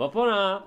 Popona!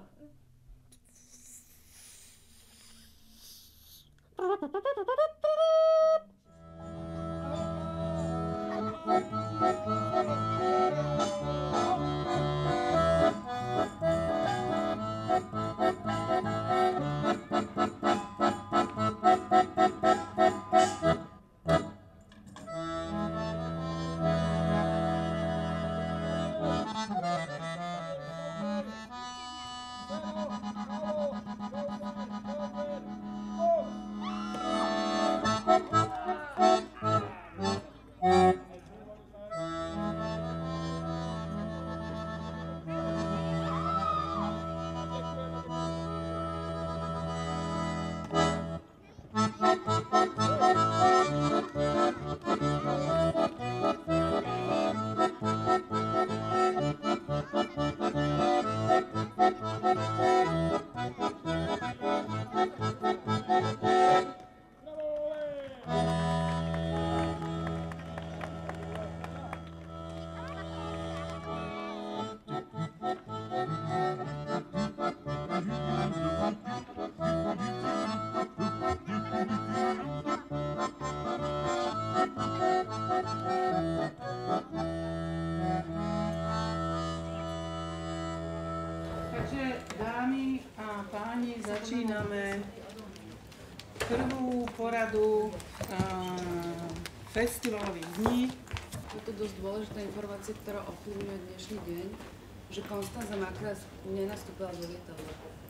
Takže dámy a páni, začíname prvú poradu festivalových dní. Je to dosť dôležitá informácia, ktorá ovplyvňuje dnešný deň, že Konstanza Makras nenastúpila do lietadla.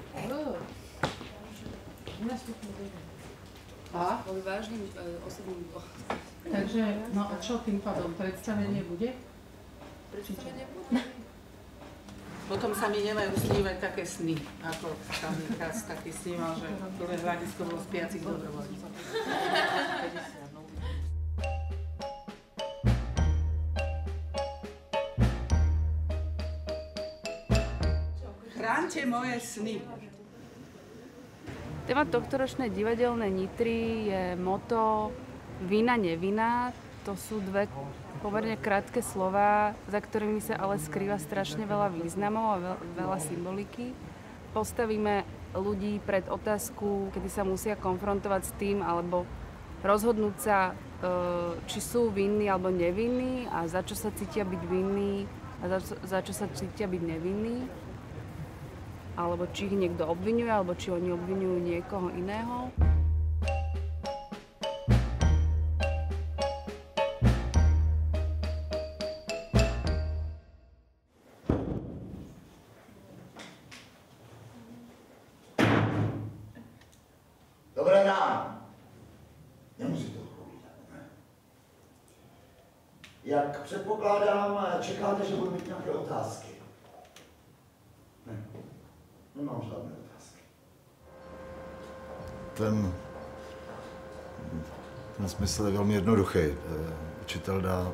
Nenastúpila do lietadla. A? Boli vážnym osobným dôvodom. Takže, no a čo tým pádom? Predstavenie bude? Predstavenie bude. Potom sa mi nemajú snívať také sny, ako tam raz taký sníval, že prvé hľadisko bolo spiacich dobrovoľníkov. Chránte moje sny. Téma tohtoročnej divadelnej Nitry je moto Vina nevina. To sú dve pomerne krátke slová, za ktorými sa ale skrýva strašne veľa významov a veľa symboliky. Postavíme ľudí pred otázku, kedy sa musia konfrontovať s tým, alebo rozhodnúť sa, či sú vinní alebo nevinní a za čo sa cítia byť vinní a za čo sa cítia byť nevinní. Alebo či ich niekto obviňuje, alebo či oni obviňujú niekoho iného. Dobré ráno. Nemusíte odpovídat, ne? Jak předpokládám, čekáte, že budu mít nějaké otázky. Ne, nemám žádné otázky. Ten smysl je velmi jednoduchý. Učitel dá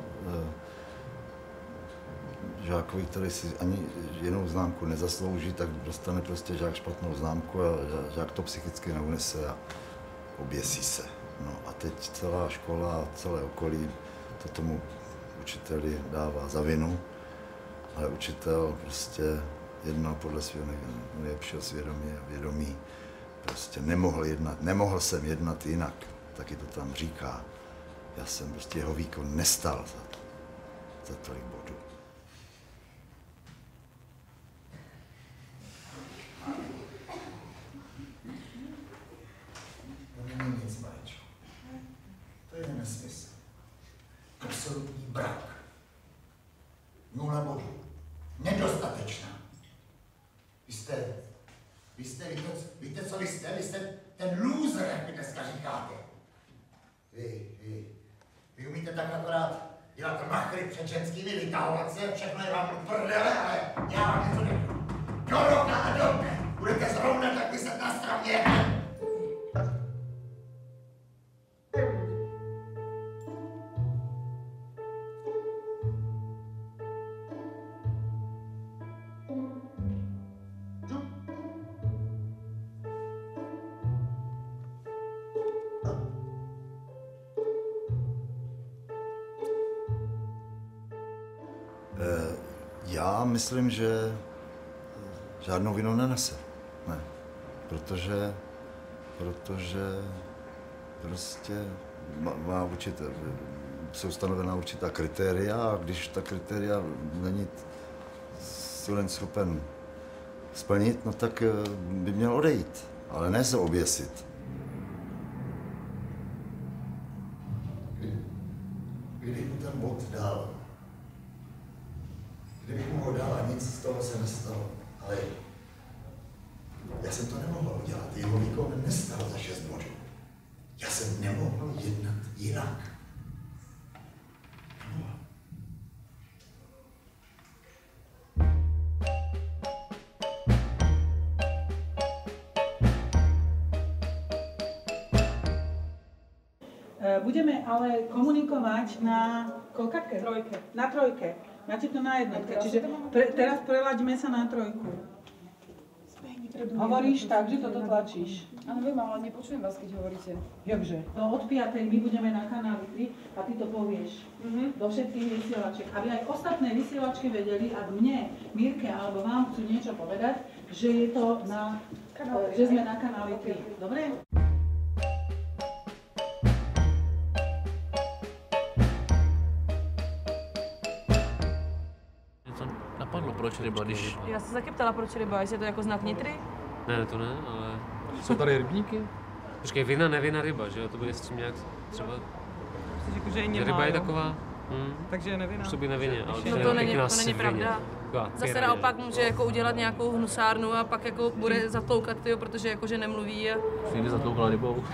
žákovi, který si ani jinou známku nezaslouží, tak dostane prostě žák špatnou známku a žák to psychicky neunese a oběsí se. No a teď celá škola a celé okolí to tomu učiteli dává za vinu, ale učitel prostě jednal podle svého nejlepšího svědomí a vědomí. Prostě nemohl jsem jednat jinak, taky to tam říká. Já jsem prostě jeho výkon nestál za tolik bodů. To není nic, Maričo. To je nesmysl. Absolutní brak. 0 bodů. Nedostatečná. Víte, co vy jste? Vy jste ten loser, jak mi dneska říkáte. Vy umíte tak akorát dělat machry před ženskými, vytahovat se, všechno je vám do prdele, ale já vám něco řeknu. Do roka a do dne budete zrovna tak vyset na stramě. Já myslím, že žádnou vinu nenese. Ne. Protože prostě jsou stanovená určitá kritéria a když ta kritéria není student schopen splnit, no tak by měl odejít, ale ne se oběsit. Kdybych mu ten bod dal, kdybych mu ho dal a nic z toho se nestalo, ale já jsem to nemohl udělat, jeho výkon nestal za 6 bodů. Já jsem nemohl jednat jinak. Nemohl. Budeme ale komunikovať na koľkake? Trojke. Na trojke. Máte to na jednotke, čiže teraz prelaďme sa na trojku. Hovoríš tak, že toto tlačíš. Áno, viem, ale nepočujem vás, keď hovoríte. Jakže? No od 5. my budeme na kanáli 3 a ty to povieš do všetkých vysielačiek. Aby aj ostatné vysielačky vedeli, ak mne, Mirke alebo vám chcú niečo povedať, že je to na, že sme na kanáli 3. Dobre? Napadlo, proč ryba, když... Já se taky ptala, proč ryba, jestli je to jako znak Nitry? Ne, to ne, ale... Jsou tady rybníky? Počkej, vina, nevina, ryba, že jo? To bude s tím nějak třeba... Jsi řekl, že je němá, Ryba je jo? taková... Takže je nevina. Působí nevině, ale No to není pravda. Zase naopak může jako udělat nějakou hnusárnu a pak jako bude zatloukat, tyjo, protože jakože nemluví a... Někdy zatloukala rybou.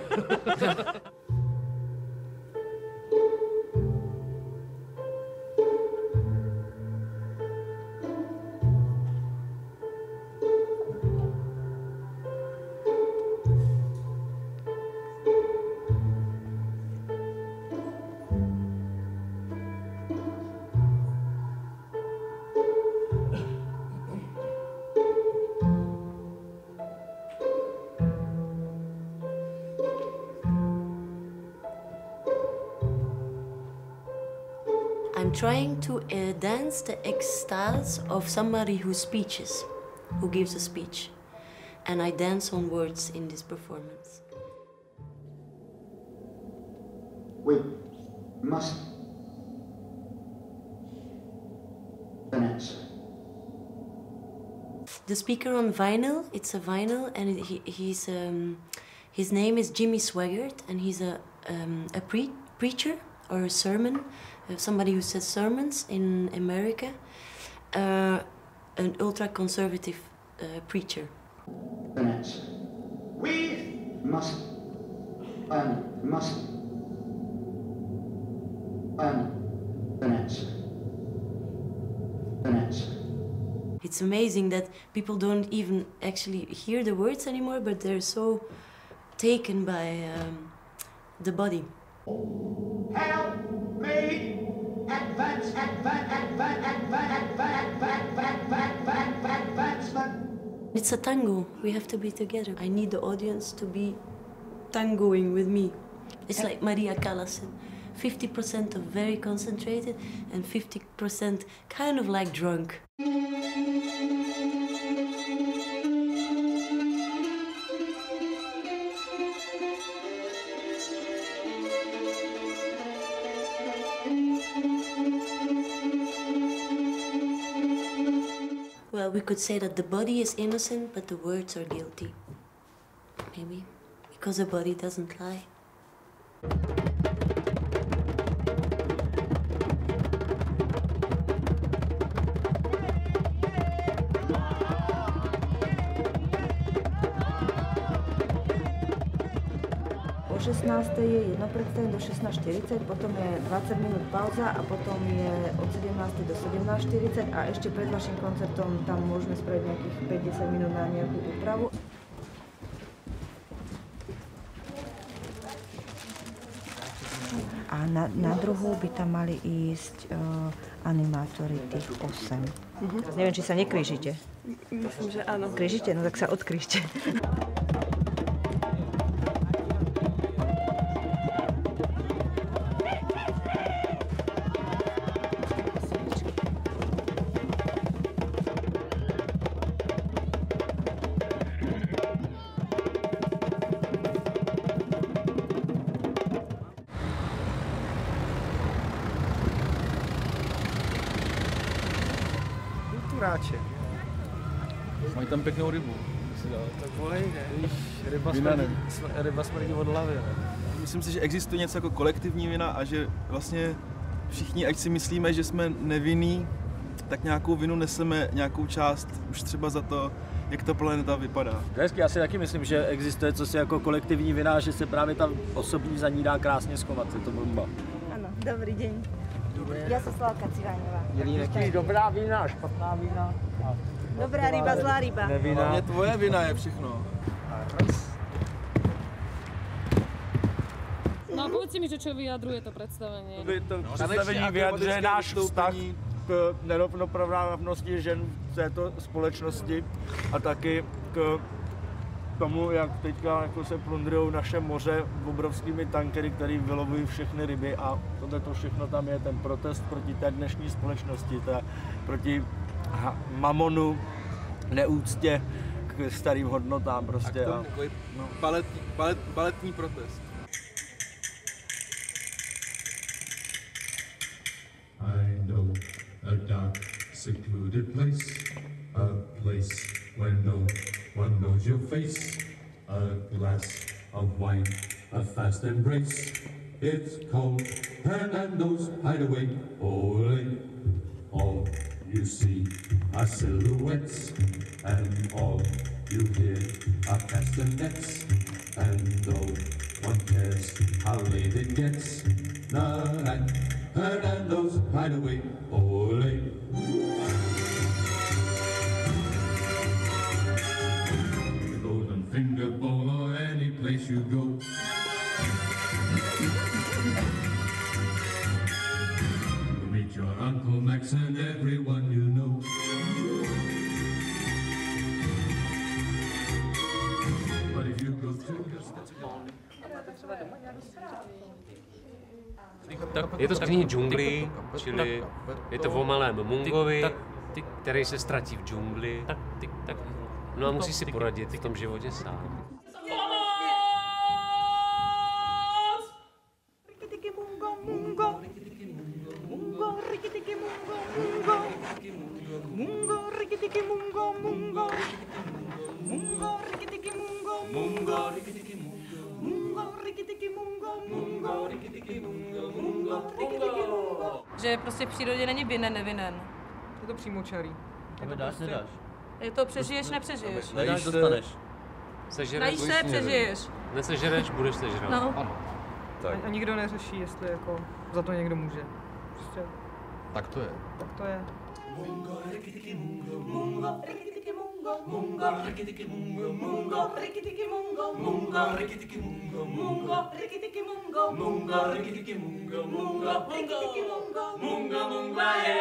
I'm trying to dance the extase of somebody who speeches, who gives a speech. And I dance on words in this performance. We must an answer. The speaker on vinyl, it's a vinyl, and his name is Jimmy Swaggart, and he's a preacher or a sermon, somebody who says sermons in America, an ultra-conservative preacher. An answer. We must an answer. An answer. It's amazing that people don't even actually hear the words anymore, but they're so taken by the body. Help me! Advancement! It's a tango. We have to be together. I need the audience to be tangoing with me. It's like Maria Callas said, 50% of very concentrated and 50% kind of like drunk. Well, we could say that the body is innocent, but the words are guilty. Maybe. Because the body doesn't lie. O 16. je jedno predstavenie do 16:40, potom je 20 minút pauza a potom je od 17. do 17:40 a ešte pred vašim koncertom tam môžeme spraviť nejakých 50 minút na nejakú úpravu. A na druhú by tam mali ísť animátori tých 8. Neviem, či sa nekrížite. Myslím, že áno. Krížite? No tak sa odkrížte. kráče. Mají tam pěknou rybu. Tak volej, ne? Víš, ryba smrdí od hlavy, ne? Myslím si, že existuje něco jako kolektivní vina a že vlastně všichni, ať si myslíme, že jsme nevinní, tak nějakou vinu neseme, nějakou část už třeba za to, jak ta planeta vypadá. Hezky, já si taky myslím, že existuje cosi jako kolektivní vina, že se právě ta osobní za ní dá krásně schovat, je to bomba. Áno, dobrý deň. Ja som Slavka Civáňová. Jelínek, dobrá vína, špatná vína. Dobrá ryba, zlá ryba. Hlavně tvoje vina je všechno. No a povedz mi, že čo vyjadruje to predstavenie? To představení vyjadřuje náš vztah k nerovnoprávnosti žen v této společnosti a taky k tomu, jak teďka jako se plundrují naše moře obrovskými tankery, které vylovují všechny ryby a tohle všechno tam je ten protest proti té dnešní společnosti, proti mamonu, neúctě k starým hodnotám prostě. A k tomu baletní protest. I know a dark, secluded place, a place where no one knows your face, a glass of wine, a fast embrace. It's called Hernando's Hideaway. Ole, all you see are silhouettes, and all you hear are castanets, and no one cares how late it gets. Not at Hernando's Hideaway. Ole. The Golden Finger Bowl or any place you go. You meet your Uncle Max and everyone you know. But if you go to the Je to z knihy Džungli, čili je to o malém Mungovi, který se ztratí v džungli. No a musí si poradit v tom životě sám. Že prostě v přírodě není vinen, nevinen. Je to přímočarý. Dáš, nedáš. Je to přežiješ, nepřežiješ. Nedáš, dostaneš. Najíš se, přežiješ. Nesežereš, budeš sežrat. No. Ano. Tak. A nikdo neřeší, jestli jako za to někdo může. Prostě. Tak to je. Tak to je. Mungo, rikitiki mungo, mungo, rikitiki mungo, mungo, rikitiki mungo, mungo, rikitiki mungo, mungo, rikitiki mungo, mungo, rikitiki mungo, mungo, rikitiki mungo, mungo, rikitiki mungo, mungo, mungo,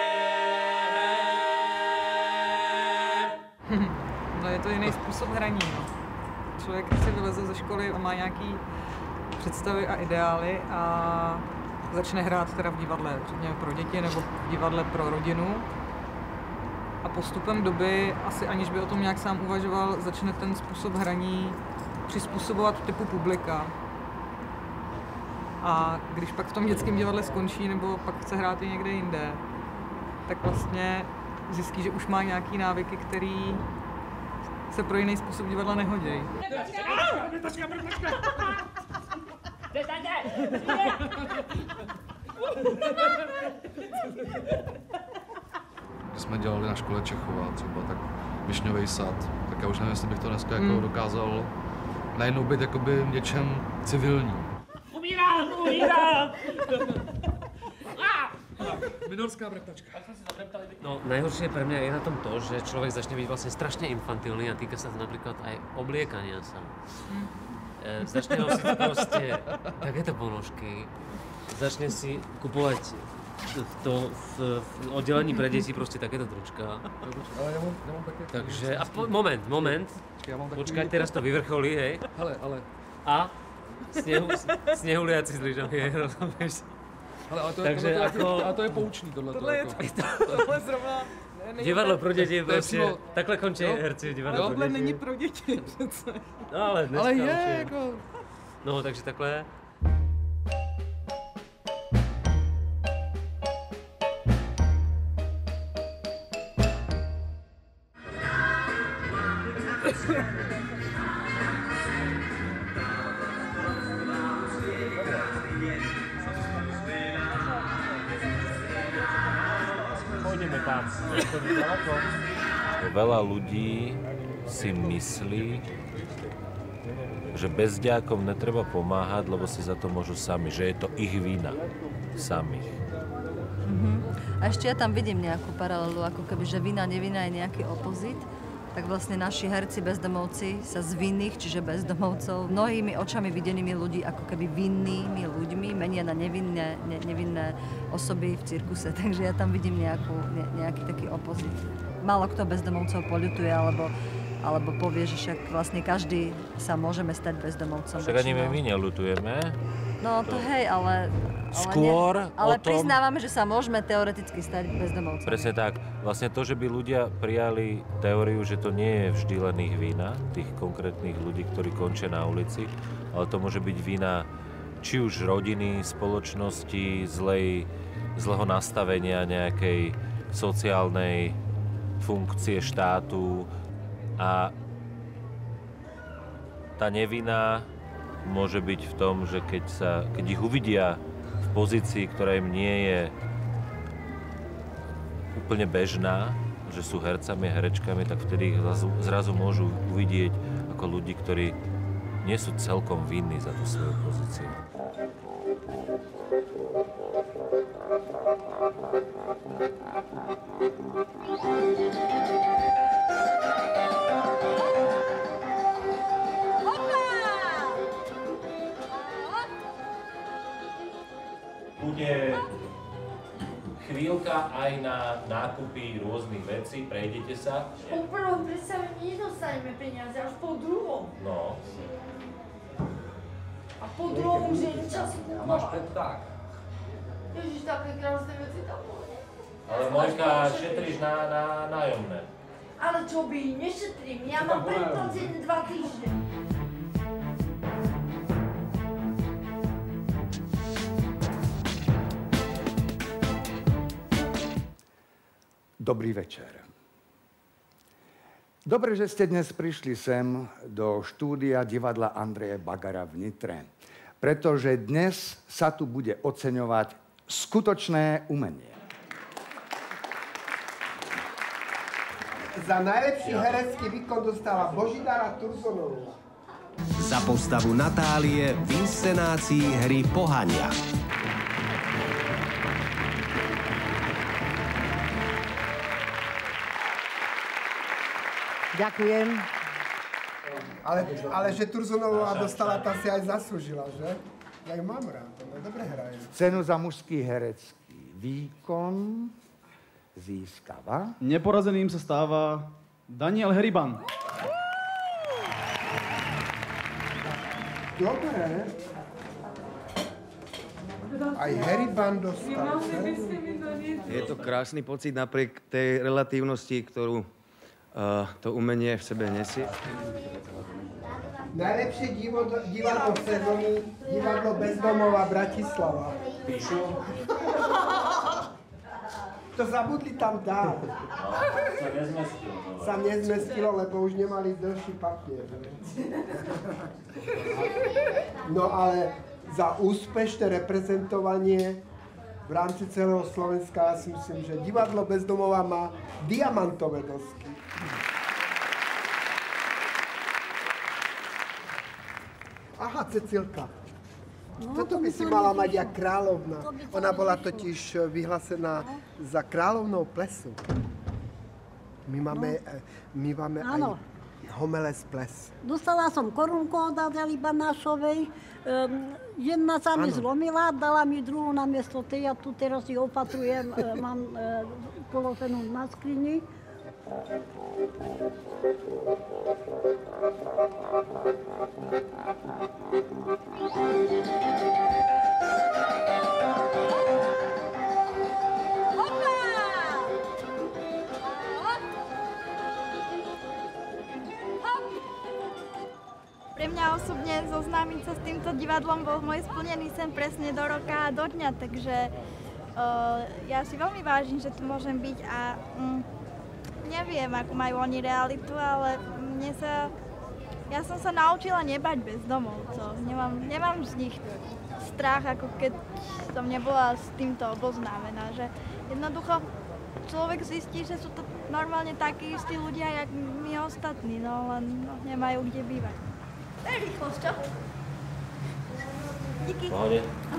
No je to jiný způsob hraní, no. Člověk si vyleze ze školy a má nějaký představy a ideály a začne hrát teda v divadle, řekněme pro děti nebo v divadle pro rodinu. A postupem doby, asi aniž by o tom nějak sám uvažoval, začne ten způsob hraní přizpůsobovat typu publika. A když pak v tom dětském divadle skončí nebo pak chce hrát i někde jinde, tak vlastně zjistí, že už má nějaký návyky, který se pro jiný způsob divadla nehodí. Když jsme dělali na škole Čechova třeba, tak Višňový sad, tak já už nevím, jestli bych to dneska jako dokázal najednou být jakoby něčem civilním. Umírám! Minorská brechtačka. No, najhoršie pre mňa je na tom to, že človek začne byť vlastne strašne infantilný a týka sa to napríklad aj obliekania sa. Začne nosiť proste takéto ponožky, začne si kupovať v oddelení pre deti proste takéto trička. Takže, a moment. Počkaj, teraz to vyvrcholí, hej. Ale. A snehuliaci s lyžami, rozumieš? Ale to je poučný tohleto. Tohle zrovna... Divadlo pro děti, prostě, takhle končí herci v divadle pro děti. Tohle není pro děti přece. No ale dneska ale je, určitě. jako... No, takže takhle. pôjdeme tam. To je ďaleko. Veľa ľudí si myslí, že bezďákom netreba pomáhať, lebo si za to môžu sami, že je to ich vina samých. A ešte ja tam vidím nejakú paralelu, ako keby, že vina, nevina je nejaký opozit, tak vlastne naši herci bezdomovci sa z vinných, čiže bezdomovcov, mnohými očami videnými ľudí, ako keby vinnými ľuďmi, menia na nevinné osoby v cirkuse. Takže ja tam vidím nejaký taký opozit. Málo kto bezdomovcov poľutuje, alebo povie, že však vlastne každý sa môžeme stať bezdomovcom. Však ani my neľutujeme. No to hej, ale skôr ale o tom, priznávame, že sa môžeme teoreticky stať bezdomovcom. Presne tak. Vlastne to, že by ľudia prijali teóriu, že to nie je vždy len ich vina, tých konkrétnych ľudí, ktorí končia na ulici, ale to môže byť vina či už rodiny, spoločnosti, zlého nastavenia nejakej sociálnej funkcie štátu a tá nevina môže byť v tom, že keď ich uvidia v pozícii, ktorá im nie je úplne bežná, že sú hercami a herečkami, tak vtedy ich zrazu môžu uvidieť ako ľudí, ktorí nie sú celkom vinní za tú svoju pozíciu. Bude chvíľka aj na nákupy rôznych vecí, prejdete sa. Po prvom predstavení nedostaneme peniaze, až po druhom. No. A po druhom už je čas kupovať. Máš predták. Ježiš, také krásne veci tam boli. Ale Mojka, šetríš na nájomné. Ale čo by, nešetrím, ja mám predplatené 2 týždne. Dobrý večer. Dobre, že ste dnes prišli sem do štúdia divadla Andreje Bagara v Nitre, pretože dnes sa tu bude oceňovať skutočné umenie. Za najlepší herecký výkon dostáva Božidara Turzonová. Za postavu Natálie v inscenácii hry Pohania. Ďakujem. Ale že Turzonová dostala, tá si aj zaslúžila, že? Ja ju mám rád, ona dobre hraje. Cenu za mužský herecký výkon získava... Neporazeným sa stáva Daniel Heriban. Dobre. Aj Heriban dostal. Je to krásny pocit napriek tej relatívnosti, ktorú to umenie v sebe nesie. Najlepšie divadlo sezóny, divadlo Bezdomová Bratislava. Píšu? To zabudli tam dať. Sa nezmestilo, lebo už nemali dlhší papier. No ale za úspešné reprezentovanie v rámci celého Slovenska ja si myslím, že divadlo Bezdomová má diamantové dosky. Aha, Cecilka. Toto by si mala mať jak kráľovna. Ona bola totiž vyhlásená za kráľovnou plesu. My máme aj Homeles ples. Dostala som korunku od Adely Banášovej. Jedna sa mi zlomila, dala mi druhú namiesto tej. Ja tu teraz si opatrujem, mám položenú na skrini. Pre mňa osobne zoznámiť sa s týmto divadlom bol môj splnený sen presne do roka a do dňa, takže ja si veľmi vážim, že tu môžem byť a neviem, ako majú oni realitu, ale ja som sa naučila nebať bezdomovcov. Nemám z nich strach, ako keď som nebola s týmto oboznámená, že jednoducho človek zistí, že sú to normálne takí istí ľudia, jak my ostatní, no len nemajú kde bývať. To je rýchlosť, čo? Díky. Pohode.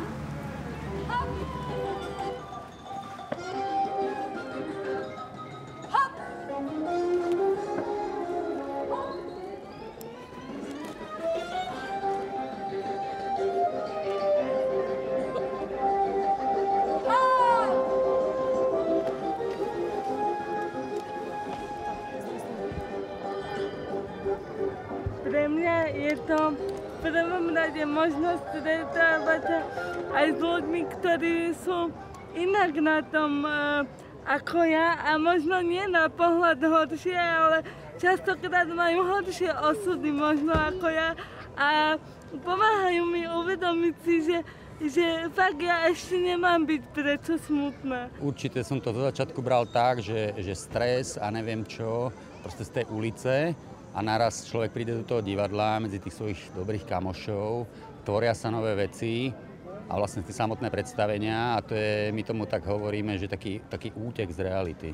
Pre mňa je to v prvom rade možnosť stretávať sa aj s ľuďmi, ktorí sú inak na tom ako ja a možno nie na pohľad horšie, ale častokrát majú horšie osudy možno ako ja a pomáhajú mi uvedomiť si, že fakt ja ešte nemám byť prečo smutná. Určite som to zo začiatku bral tak, že stres a neviem čo, proste z tej ulice a naraz človek príde do toho divadla medzi tých svojich dobrých kamošov, tvoria sa nové veci a vlastne tie samotné predstavenia a to je, my tomu tak hovoríme, že taký útek z reality.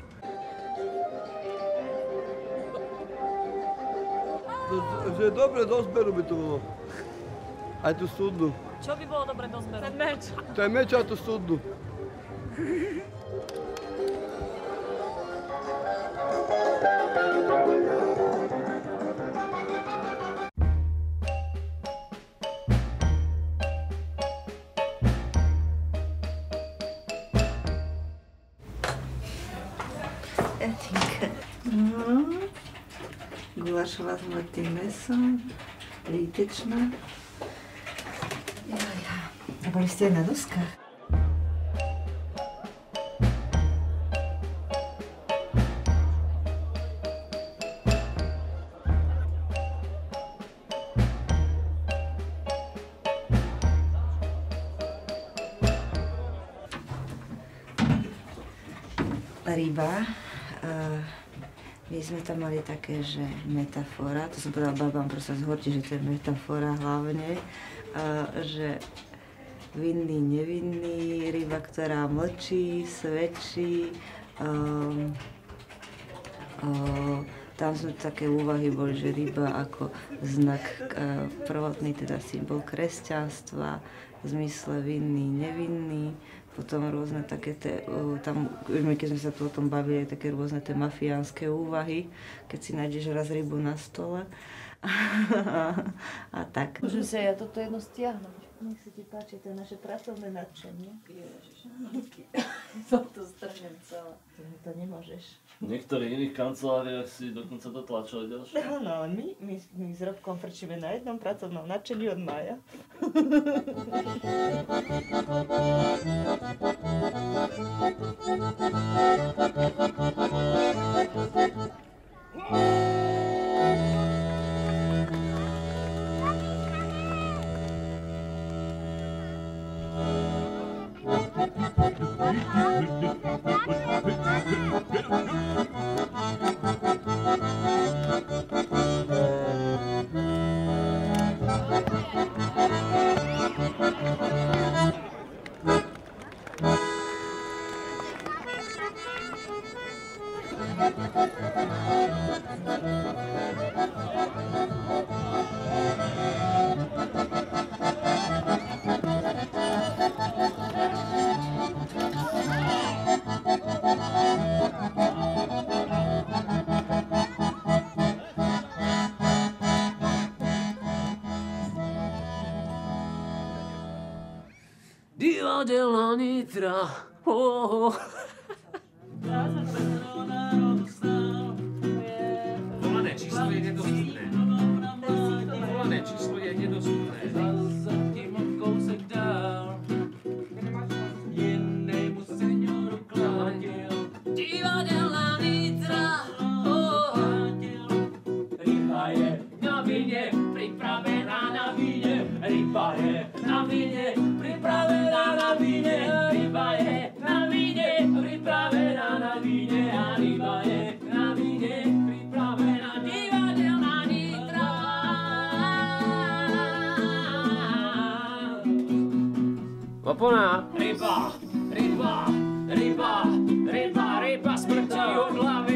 Že dobre do zberu by to bolo. Aj tú studnu. Čo by bolo dobre do zberu? Ten meč. Ten meč a tú studnu. Gulášová s mletým mesom, lítečná. A boli ste aj na doskách? Ryba. My sme tam mali také, že metafora, to som povedala babám, prosím, zhorte, že to je metafora hlavne, že vinný, nevinný, ryba, ktorá mlčí, svedčí. Tam sme také úvahy boli, že ryba ako znak prvotný, teda symbol kresťanstva, v zmysle vinný, nevinný. Potom rôzne také, tam, keď sme sa tu o tom bavili, také rôzne tie mafiánske úvahy, keď si nájdeš raz rybu na stole a tak. Môžem si aj ja toto jedno stiahnuť. Nech sa ti páči, to je naše pracovné nadšenie. Ježiš, to strhnem celé. To nemôžeš. V niektorých iných kanceláriách si dokonca to tlačili ďalšie. No, my s Robkom frčíme na jednom pracovnom nadšení od mája. Divadelná Nitra. Volané číslo je nedostupné. Volané číslo je nedostupné. Divadelná Nitra. Ryba je na vine, pripravená na vine. Ryba je na vine, pripravená na vine. Ryba je na vine, pripravená na vine. A ryba je na vine, pripravená. Divadelná Nitra. Opona. Ryba, ryba, ryba, ryba, ryba. iba smrti od hlavy.